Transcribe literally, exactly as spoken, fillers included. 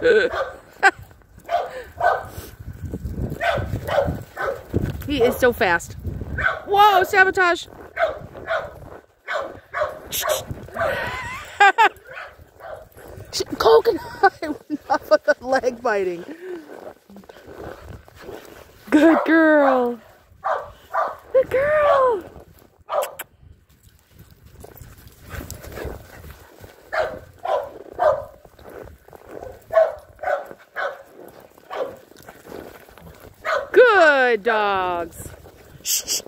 He is so fast. Whoa, sabotage! Coconut! Enough of the leg biting. Good girl. Good girl. Good dogs. Shh.